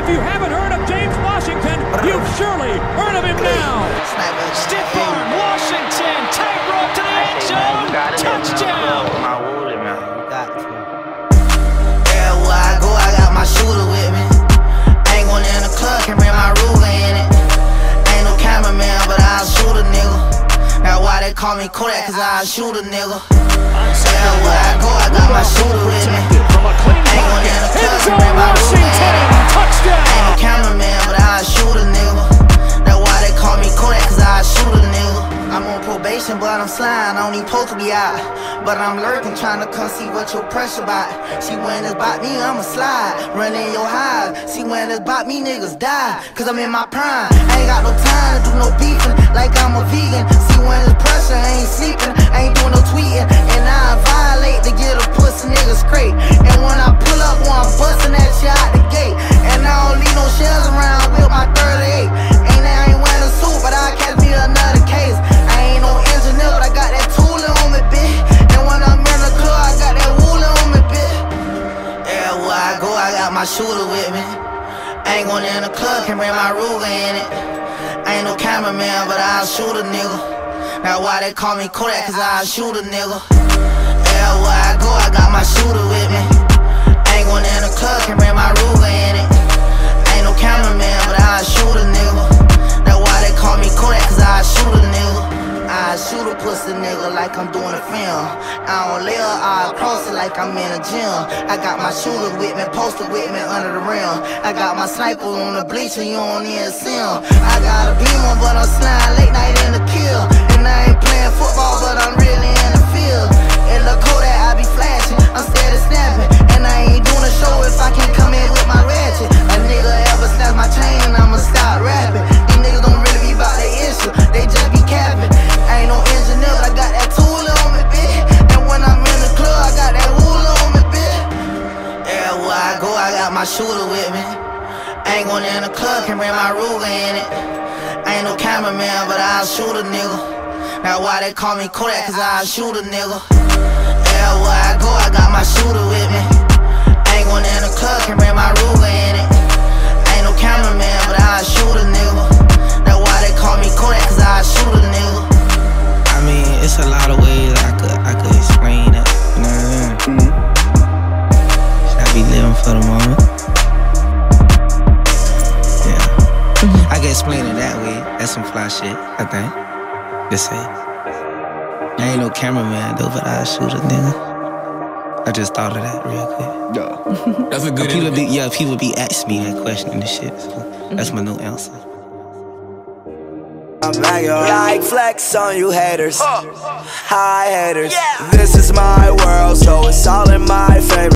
If you haven't heard of James Washington, you've surely heard of him now. Stiff arm, Washington, tightrope to the end zone, touchdown. Everywhere I go, I got my shooter with me. Ain't going in the club, can bring my Ruger in it. Ain't no cameraman, but I'll shoot a nigga. That's why they call me Kodak, cause I'll shoot a nigga. Everywhere I go, I got my shooter with me. Ain't going in the club, can bring my Ruger in it. Ain't no cameraman, but I'll shoot a nigga. That's why they call me Kodak, cause I'll shoot a nigga. I'm on probation, but I'm sliding, I don't even supposed to be out. But I'm lurking, trying to come see what your pressure about. See when it's about me, I'ma slide, run in your hive. See when it's about me, niggas die, cause I'm in my prime. I ain't got no time to do no beefing, like I'm a vegan. See when it's pressure, I ain't sleeping, I ain't doing no tweeting. And I violate to get a pussy nigga straight. And when I pull up, I'm busting that shit out the gate. And I don't leave no shells around with my 38. And I ain't wearing a suit, but I'll catch me another case. I ain't no engineer, but I got that tooling on me, bitch. And when I'm in the club, I got that wooling on me, bitch. Everywhere I go, I got my shooter with me. I ain't going in the club, can bring my Ruger in it. I ain't no cameraman, but I'll shoot a nigga. That's why they call me Kodak, cause I'll shoot a nigga. Everywhere I go, I got my shooter with me. I ain't going in the club, can bring my Ruger in it. Ain't no cameraman, but I'll shoot a nigga. That's why they call me Kodak, cause I'll shoot a nigga. I shoot a pussy nigga like I'm doing a film. I don't lay her, I cross it like I'm in a gym. I got my shooter with me, posted with me under the rim. I got my sniper on the bleacher, you don't even see him. I got a beamer, but I'm sliding late night in the kill. And I ain't playing football, but I'm really in the field. In the Kodak, I be flashing, I'm steady snapping. And I ain't doing a show if I can't come in with my ratchet. A nigga ever snatch my chain, I'ma stop rapping. These niggas don't really be about their issue, they just be capping. I ain't no engineer, but I got that tool on me, bitch. And when I'm in the club, I got that wool on me, bitch. Everywhere I go, I got my shooter with me. I ain't going in the club, can bring my Ruger in it. I ain't no cameraman, but I'll shoot a nigga. That's why they call me Kodak, cause I'll shoot a nigga. Everywhere I go, I got my shooter with me. I ain't going in the club, can bring my Ruger in it. Ain't no cameraman, but I'll shoot a nigga. That's why they call me Kodak, cause I'll shoot a nigga. I mean, it's a lot of ways I could explain it, you know what I mean? I be living for the moment. Yeah. I can explain it that way. That's some fly shit, I think. Just say. I ain't no cameraman though, but I'll shoot a nigga. I just thought of that real quick. Yeah. That's a good people be asking me that question and shit, so that's my new answer. Like flex on you haters, hi haters. This is my world, so it's all in my favor.